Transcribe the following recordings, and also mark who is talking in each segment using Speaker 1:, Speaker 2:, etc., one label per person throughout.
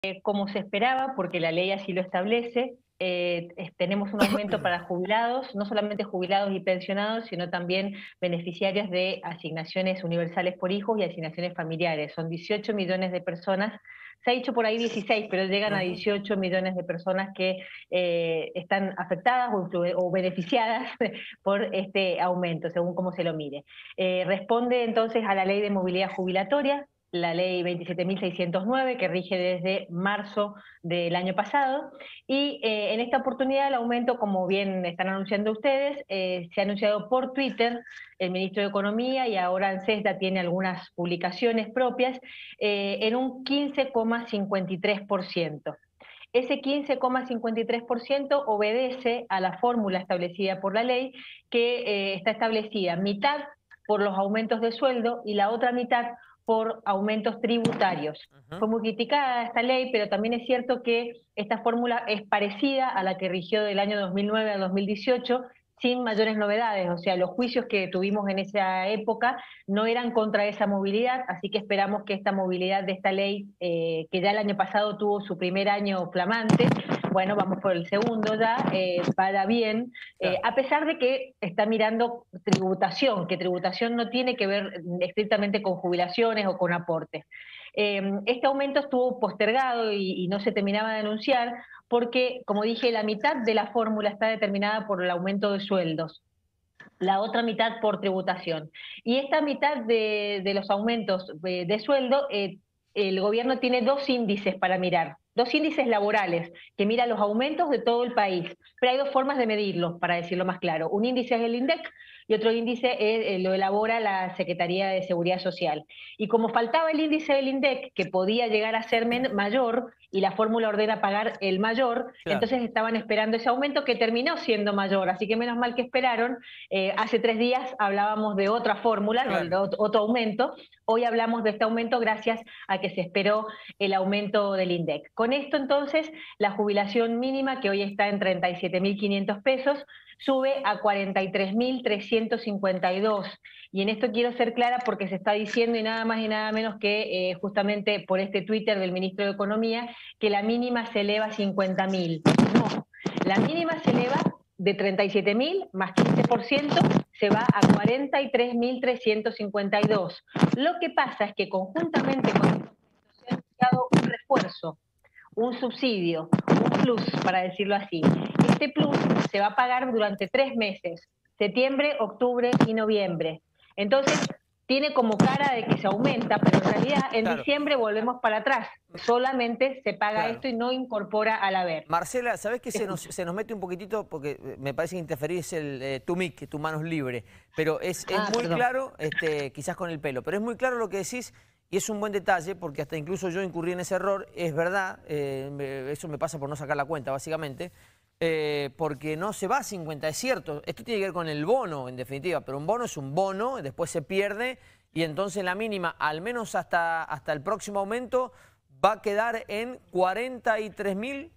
Speaker 1: Como se esperaba, porque la ley así lo establece, tenemos un aumento para jubilados, no solamente jubilados y pensionados, sino también beneficiarios de asignaciones universales por hijos y asignaciones familiares. Son 18 millones de personas. Se ha dicho por ahí 16, pero llegan a
Speaker 2: Ujú.
Speaker 1: 18 millones de personas que están afectadas o beneficiadas por este aumento, según cómo se lo mire. Responde entonces a la ley de movilidad jubilatoria, la ley 27.609, que rige desde marzo del año pasado, y en esta oportunidad el aumento, como bien están anunciando ustedes, se ha anunciado por Twitter. El ministro de Economía y ahora ANSES ya tiene algunas publicaciones propias, en un 15,53%. Ese 15,53% obedece a la fórmula establecida por la ley, que está establecida mitad por los aumentos de sueldo y la otra mitad por aumentos tributarios.
Speaker 2: Ujú.
Speaker 1: Fue muy criticada esta ley, pero también es cierto que esta fórmula es parecida a la que rigió del año 2009 a 2018, sin mayores novedades. O sea, los juicios que tuvimos en esa época no eran contra esa movilidad, así que esperamos que esta movilidad de esta ley, que ya el año pasado tuvo su primer año flamante, bueno, vamos por el segundo ya, vaya bien,
Speaker 2: Claro.
Speaker 1: a pesar de que está mirando tributación, que tributación no tiene que ver estrictamente con jubilaciones o con aportes. Este aumento estuvo postergado y no se terminaba de anunciar porque, como dije, la mitad de la fórmula está determinada por el aumento de sueldos, la otra mitad por tributación. Y esta mitad de los aumentos de sueldo, el gobierno tiene dos índices para mirar, dos índices laborales, que mira los aumentos de todo el país. Pero hay dos formas de medirlos, para decirlo más claro. Un índice es el INDEC y otro índice lo elabora la Secretaría de Seguridad Social. Y como faltaba el índice del INDEC, que podía llegar a ser mayor, y la fórmula ordena pagar el mayor,
Speaker 2: Claro.
Speaker 1: entonces estaban esperando ese aumento que terminó siendo mayor. Así que menos mal que esperaron. Hace 3 días hablábamos de otra fórmula, ¿no?
Speaker 2: Claro.
Speaker 1: Otro aumento. Hoy hablamos de este aumento gracias a que se esperó el aumento del INDEC. Con esto entonces la jubilación mínima, que hoy está en 37.500 pesos, sube a 43.352. Y en esto quiero ser clara porque se está diciendo y nada más y nada menos que justamente por este Twitter del ministro de Economía, que la mínima se eleva a 50.000. No, la mínima se eleva de 37.000 más 15%, se va a 43.352. Lo que pasa es que conjuntamente con esto se ha anunciado un refuerzo, un subsidio, un plus, para decirlo así. Este plus se va a pagar durante 3 meses, septiembre, octubre y noviembre. Entonces, tiene como cara de que se aumenta, pero en realidad en
Speaker 2: Claro.
Speaker 1: diciembre volvemos para atrás. Solamente se paga
Speaker 2: Claro.
Speaker 1: esto y no incorpora al haber.
Speaker 2: Marcela, ¿sabés que
Speaker 1: Te escucho.
Speaker 2: se nos mete un poquitito? Porque me parece que interferís tu mic, tu mano es libre. Pero es muy
Speaker 1: Perdón.
Speaker 2: claro, quizás con el pelo, pero es muy claro lo que decís y es un buen detalle porque hasta incluso yo incurrí en ese error. Es verdad, eso me pasa por no sacar la cuenta, básicamente, porque no se va a 50, es cierto. Esto tiene que ver con el bono, en definitiva, pero un bono es un bono, después se pierde y entonces la mínima, al menos hasta el próximo aumento, va a quedar en 43.000.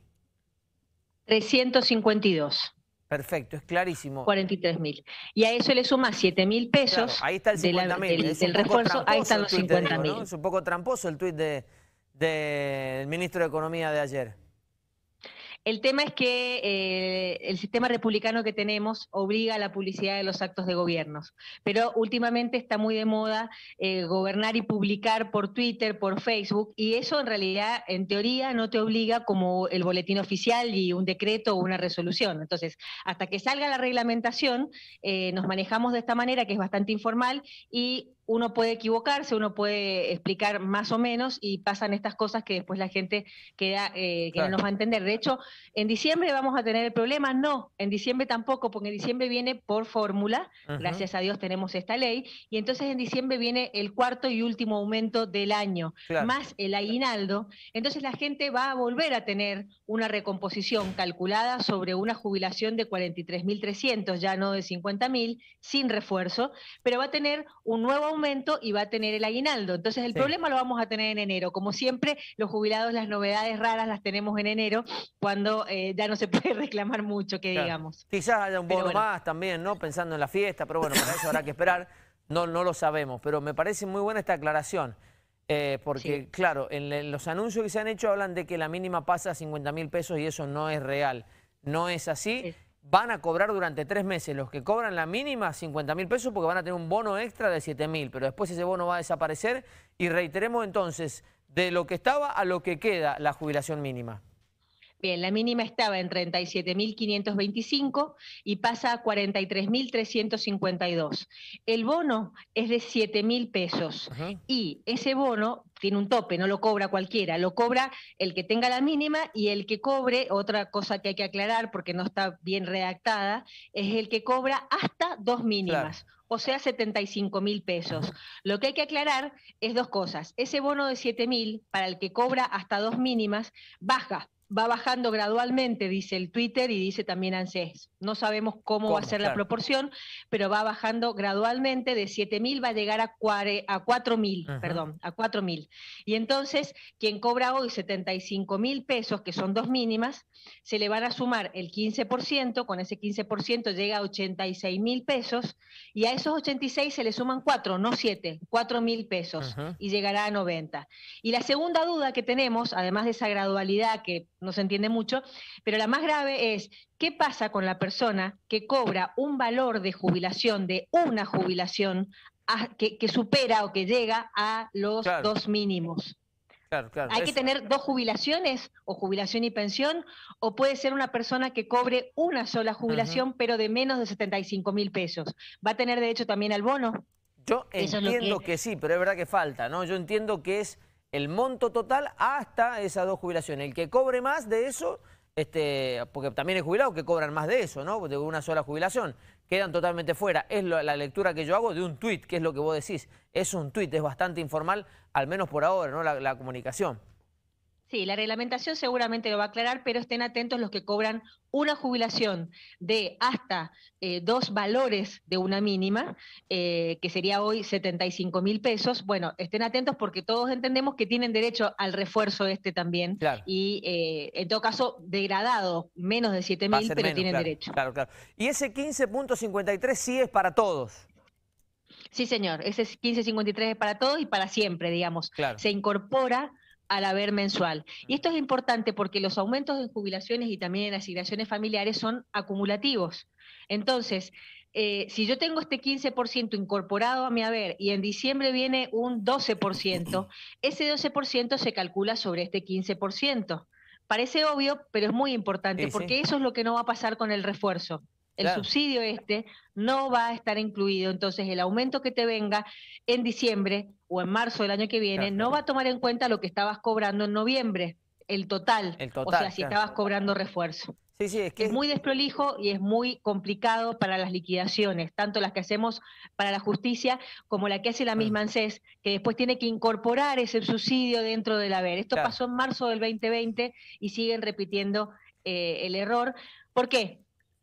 Speaker 1: 352.
Speaker 2: Perfecto, es clarísimo.
Speaker 1: 43.000. Y a eso le suma 7.000
Speaker 2: Claro,
Speaker 1: pesos
Speaker 2: ahí está el 50.000. Es un
Speaker 1: del
Speaker 2: poco
Speaker 1: refuerzo, ahí
Speaker 2: tramposo
Speaker 1: están
Speaker 2: el
Speaker 1: los
Speaker 2: tuit, te
Speaker 1: cincuenta
Speaker 2: digo, ¿no?
Speaker 1: mil.
Speaker 2: Es un poco tramposo el tuit del ministro de Economía de ayer.
Speaker 1: El tema es que el sistema republicano que tenemos obliga a la publicidad de los actos de gobiernos, pero últimamente está muy de moda gobernar y publicar por Twitter, por Facebook, y eso en realidad, en teoría, no te obliga como el boletín oficial y un decreto o una resolución. Entonces, hasta que salga la reglamentación, nos manejamos de esta manera, que es bastante informal, y uno puede equivocarse, uno puede explicar más o menos, y pasan estas cosas que después la gente queda que no
Speaker 2: Claro.
Speaker 1: nos va a entender. De hecho, ¿en diciembre vamos a tener el problema? No, en diciembre tampoco, porque en diciembre viene por fórmula,
Speaker 2: Ujú.
Speaker 1: gracias a Dios tenemos esta ley, y entonces en diciembre viene el cuarto y último aumento del año,
Speaker 2: Claro.
Speaker 1: más el aguinaldo. Entonces la gente va a volver a tener una recomposición calculada sobre una jubilación de 43.300, ya no de 50.000, sin refuerzo, pero va a tener un nuevo aumento y va a tener el aguinaldo. Entonces el
Speaker 2: Sí.
Speaker 1: problema lo vamos a tener en enero. Como siempre, los jubilados, las novedades raras las tenemos en enero, cuando ya no se puede reclamar mucho, que
Speaker 2: Claro.
Speaker 1: digamos.
Speaker 2: Quizás haya un
Speaker 1: Pero
Speaker 2: bono
Speaker 1: bueno.
Speaker 2: más también, ¿no? Pensando en la fiesta, pero bueno, para eso habrá que esperar. No, no lo sabemos, pero me parece muy buena esta aclaración. Porque,
Speaker 1: Sí.
Speaker 2: claro, en los anuncios que se han hecho hablan de que la mínima pasa a 50.000 pesos y eso no es real. No es así.
Speaker 1: Es-
Speaker 2: Van a cobrar durante 3 meses los que cobran la mínima 50.000 pesos porque van a tener un bono extra de 7.000, pero después ese bono va a desaparecer y reiteremos entonces, de lo que estaba a lo que queda la jubilación mínima.
Speaker 1: Bien, la mínima estaba en 37.525 y pasa a 43.352. El bono es de 7.000 pesos
Speaker 2: Ujú.
Speaker 1: y ese bono tiene un tope, no lo cobra cualquiera, lo cobra el que tenga la mínima y el que cobre, otra cosa que hay que aclarar porque no está bien redactada, es el que cobra hasta dos
Speaker 2: Claro.
Speaker 1: mínimas. O sea, 75.000 pesos.
Speaker 2: Ujú.
Speaker 1: Lo que hay que aclarar es dos cosas. Ese bono de 7.000, para el que cobra hasta dos mínimas, va bajando gradualmente, dice el Twitter y dice también ANSES. No sabemos cómo va a
Speaker 2: ¿Cómo?
Speaker 1: ser la
Speaker 2: Claro.
Speaker 1: proporción, pero va bajando gradualmente, de 7.000 va a llegar a 4.000,
Speaker 2: Ujú.
Speaker 1: perdón, a 4.000. Y entonces, quien cobra hoy 75.000 pesos, que son dos mínimas, se le van a sumar el 15%, con ese 15% llega a 86.000 pesos, y a esos 86 se le suman 4, no 7, 4.000 pesos,
Speaker 2: Ujú.
Speaker 1: y llegará a 90. Y la segunda duda que tenemos, además de esa gradualidad que no se entiende mucho, pero la más grave es, ¿qué pasa con la persona que cobra un valor de jubilación, de una jubilación, que supera o que llega a los
Speaker 2: Claro,
Speaker 1: dos mínimos?
Speaker 2: claro, claro.
Speaker 1: ¿Hay que tener dos jubilaciones, o jubilación y pensión, o puede ser una persona que cobre una sola
Speaker 2: Ujú.
Speaker 1: jubilación, pero de menos de 75.000 pesos? ¿Va a tener derecho también al bono?
Speaker 2: Yo
Speaker 1: Eso es lo
Speaker 2: entiendo
Speaker 1: que...
Speaker 2: que sí, pero es verdad que falta, ¿no? Yo entiendo que es el monto total hasta esas dos jubilaciones. El que cobre más de eso, porque también hay jubilados que cobran más de eso, ¿no? De una sola jubilación. Quedan totalmente fuera. Es la lectura que yo hago de un tuit, que es lo que vos decís. Es un tuit, es bastante informal, al menos por ahora, ¿no? La comunicación.
Speaker 1: Sí, la reglamentación seguramente lo va a aclarar, pero estén atentos los que cobran una jubilación de hasta dos valores de una mínima, que sería hoy 75.000 pesos. Bueno, estén atentos porque todos entendemos que tienen derecho al refuerzo también,
Speaker 2: Claro,
Speaker 1: y en todo caso degradado, menos de
Speaker 2: va a
Speaker 1: 7.000,
Speaker 2: ser
Speaker 1: pero
Speaker 2: menos,
Speaker 1: tienen
Speaker 2: claro,
Speaker 1: derecho.
Speaker 2: claro, claro. Y ese 15,53 sí es para todos.
Speaker 1: Sí, señor, ese 1553 es para todos y para siempre, digamos.
Speaker 2: Claro.
Speaker 1: Se incorpora al haber mensual. Y esto es importante porque los aumentos en jubilaciones y también en asignaciones familiares son acumulativos. Entonces, si yo tengo este 15% incorporado a mi haber y en diciembre viene un 12%, ese 12% se calcula sobre este 15%. Parece obvio, pero es muy importante
Speaker 2: Sí, sí,
Speaker 1: porque eso es lo que no va a pasar con el refuerzo. El
Speaker 2: claro.
Speaker 1: subsidio no va a estar incluido, entonces el aumento que te venga en diciembre o en marzo del año que viene
Speaker 2: Claro,
Speaker 1: no
Speaker 2: claro.
Speaker 1: va a tomar en cuenta lo que estabas cobrando en noviembre, el total,
Speaker 2: El
Speaker 1: o sea,
Speaker 2: total,
Speaker 1: si
Speaker 2: claro.
Speaker 1: estabas cobrando refuerzo.
Speaker 2: Sí, sí, es
Speaker 1: Es
Speaker 2: que
Speaker 1: muy desprolijo y es muy complicado para las liquidaciones, tanto las que hacemos para la justicia como la que hace la
Speaker 2: mm,
Speaker 1: misma ANSES, que después tiene que incorporar ese subsidio dentro del haber. Esto
Speaker 2: claro.
Speaker 1: pasó en marzo del 2020 y siguen repitiendo el error. ¿Por qué?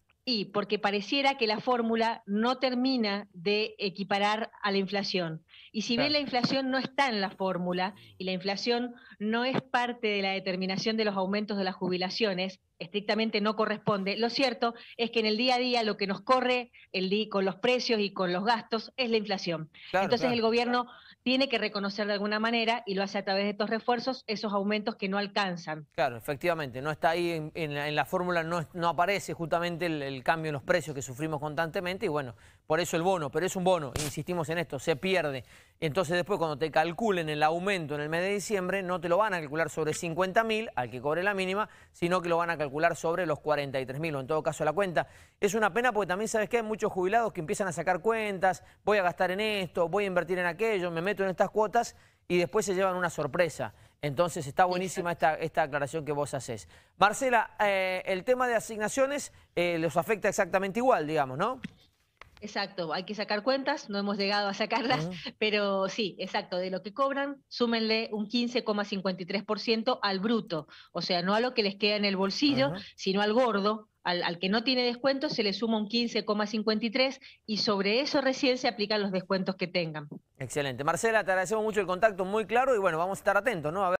Speaker 1: Y porque pareciera que la fórmula no termina de equiparar a la inflación. Y si bien
Speaker 2: Claro.
Speaker 1: la inflación no está en la fórmula y la inflación no es parte de la determinación de los aumentos de las jubilaciones, estrictamente no corresponde, lo cierto es que en el día a día lo que nos corre con los precios y con los gastos es la inflación.
Speaker 2: Claro,
Speaker 1: Entonces el
Speaker 2: claro.
Speaker 1: gobierno tiene que reconocer de alguna manera, y lo hace a través de estos refuerzos, esos aumentos que no alcanzan.
Speaker 2: Claro, efectivamente, no está ahí en la fórmula, no aparece justamente el cambio en los precios que sufrimos constantemente y bueno, por eso el bono, pero es un bono, insistimos en esto, se pierde. Entonces después cuando te calculen el aumento en el mes de diciembre, no te lo van a calcular sobre 50.000 al que cobre la mínima, sino que lo van a calcular sobre los 43.000 o en todo caso la cuenta. Es una pena porque también sabes que hay muchos jubilados que empiezan a sacar cuentas, voy a gastar en esto, voy a invertir en aquello, me meto en estas cuotas y después se llevan una sorpresa. Entonces está buenísima esta aclaración que vos hacés. Marcela, el tema de asignaciones los afecta exactamente igual, digamos, ¿no?
Speaker 1: Exacto, hay que sacar cuentas, no hemos llegado a sacarlas,
Speaker 2: Ujú,
Speaker 1: pero sí, exacto, de lo que cobran, súmenle un 15,53% al bruto, o sea, no a lo que les queda en el bolsillo,
Speaker 2: ujú.
Speaker 1: sino al gordo, al que no tiene descuento se le suma un 15,53 y sobre eso recién se aplican los descuentos que tengan.
Speaker 2: Excelente. Marcela, te agradecemos mucho el contacto, muy claro y bueno, vamos a estar atentos, ¿no? A ver